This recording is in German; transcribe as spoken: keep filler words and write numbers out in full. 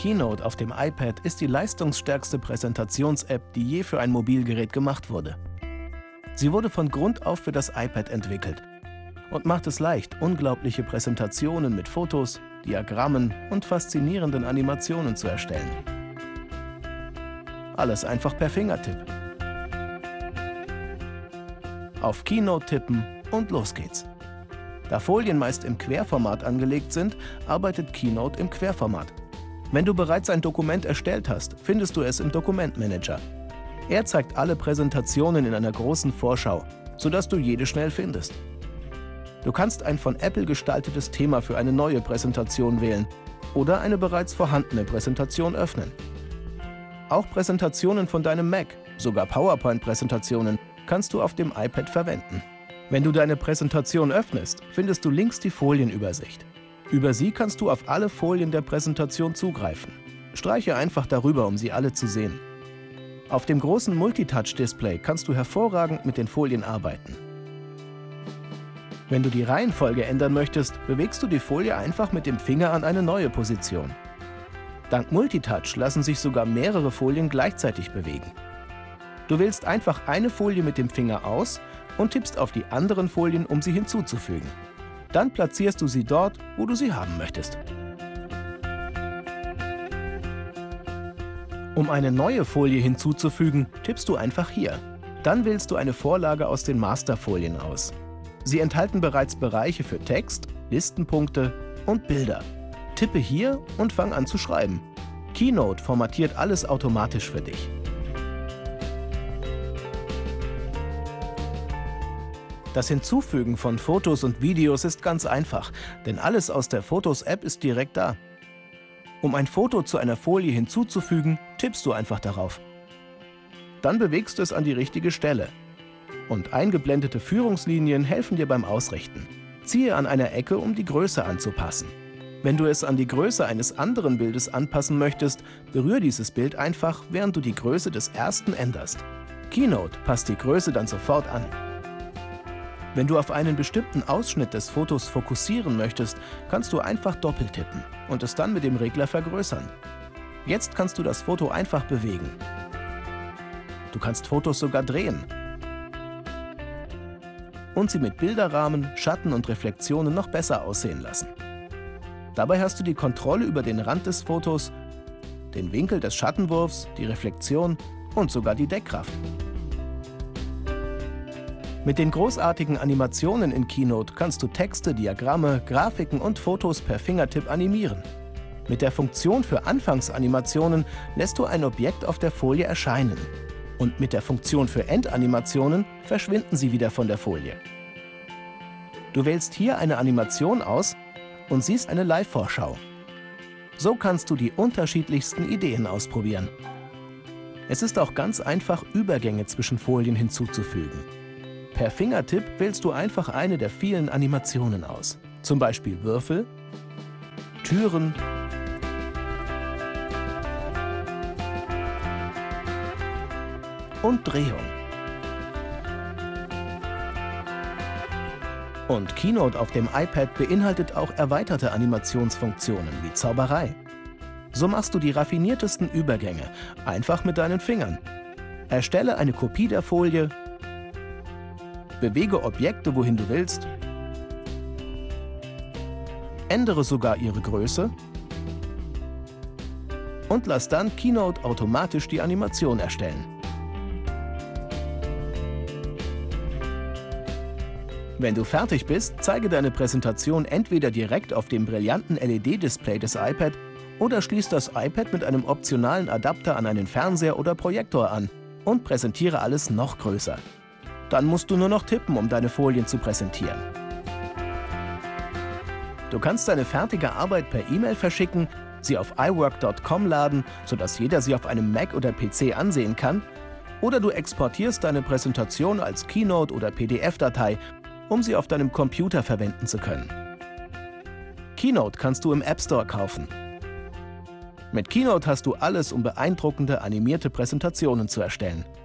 Keynote auf dem iPad ist die leistungsstärkste Präsentations-App, die je für ein Mobilgerät gemacht wurde. Sie wurde von Grund auf für das iPad entwickelt und macht es leicht, unglaubliche Präsentationen mit Fotos, Diagrammen und faszinierenden Animationen zu erstellen. Alles einfach per Fingertipp. Auf Keynote tippen und los geht's. Da Folien meist im Querformat angelegt sind, arbeitet Keynote im Querformat. Wenn du bereits ein Dokument erstellt hast, findest du es im Dokumentmanager. Er zeigt alle Präsentationen in einer großen Vorschau, sodass du jede schnell findest. Du kannst ein von Apple gestaltetes Thema für eine neue Präsentation wählen oder eine bereits vorhandene Präsentation öffnen. Auch Präsentationen von deinem Mac, sogar PowerPoint-Präsentationen, kannst du auf dem iPad verwenden. Wenn du deine Präsentation öffnest, findest du links die Folienübersicht. Über sie kannst du auf alle Folien der Präsentation zugreifen. Streiche einfach darüber, um sie alle zu sehen. Auf dem großen Multitouch-Display kannst du hervorragend mit den Folien arbeiten. Wenn du die Reihenfolge ändern möchtest, bewegst du die Folie einfach mit dem Finger an eine neue Position. Dank Multitouch lassen sich sogar mehrere Folien gleichzeitig bewegen. Du wählst einfach eine Folie mit dem Finger aus und tippst auf die anderen Folien, um sie hinzuzufügen. Dann platzierst du sie dort, wo du sie haben möchtest. Um eine neue Folie hinzuzufügen, tippst du einfach hier. Dann wählst du eine Vorlage aus den Masterfolien aus. Sie enthalten bereits Bereiche für Text, Listenpunkte und Bilder. Tippe hier und fang an zu schreiben. Keynote formatiert alles automatisch für dich. Das Hinzufügen von Fotos und Videos ist ganz einfach, denn alles aus der Fotos-App ist direkt da. Um ein Foto zu einer Folie hinzuzufügen, tippst du einfach darauf. Dann bewegst du es an die richtige Stelle. Und eingeblendete Führungslinien helfen dir beim Ausrichten. Ziehe an einer Ecke, um die Größe anzupassen. Wenn du es an die Größe eines anderen Bildes anpassen möchtest, berühre dieses Bild einfach, während du die Größe des ersten änderst. Keynote passt die Größe dann sofort an. Wenn du auf einen bestimmten Ausschnitt des Fotos fokussieren möchtest, kannst du einfach doppeltippen und es dann mit dem Regler vergrößern. Jetzt kannst du das Foto einfach bewegen. Du kannst Fotos sogar drehen und sie mit Bilderrahmen, Schatten und Reflexionen noch besser aussehen lassen. Dabei hast du die Kontrolle über den Rand des Fotos, den Winkel des Schattenwurfs, die Reflexion und sogar die Deckkraft. Mit den großartigen Animationen in Keynote kannst du Texte, Diagramme, Grafiken und Fotos per Fingertipp animieren. Mit der Funktion für Anfangsanimationen lässt du ein Objekt auf der Folie erscheinen. Und mit der Funktion für Endanimationen verschwinden sie wieder von der Folie. Du wählst hier eine Animation aus und siehst eine Live-Vorschau. So kannst du die unterschiedlichsten Ideen ausprobieren. Es ist auch ganz einfach, Übergänge zwischen Folien hinzuzufügen. Per Fingertipp wählst du einfach eine der vielen Animationen aus. Zum Beispiel Würfel, Türen und Drehung. Und Keynote auf dem iPad beinhaltet auch erweiterte Animationsfunktionen wie Zauberei. So machst du die raffiniertesten Übergänge einfach mit deinen Fingern. Erstelle eine Kopie der Folie, bewege Objekte, wohin du willst, ändere sogar ihre Größe und lass dann Keynote automatisch die Animation erstellen. Wenn du fertig bist, zeige deine Präsentation entweder direkt auf dem brillanten L E D-Display des iPad oder schließ das iPad mit einem optionalen Adapter an einen Fernseher oder Projektor an und präsentiere alles noch größer. Dann musst du nur noch tippen, um deine Folien zu präsentieren. Du kannst deine fertige Arbeit per E-Mail verschicken, sie auf iWork Punkt com laden, sodass jeder sie auf einem Mac oder P C ansehen kann, oder du exportierst deine Präsentation als Keynote oder P D F-Datei, um sie auf deinem Computer verwenden zu können. Keynote kannst du im App Store kaufen. Mit Keynote hast du alles, um beeindruckende animierte Präsentationen zu erstellen.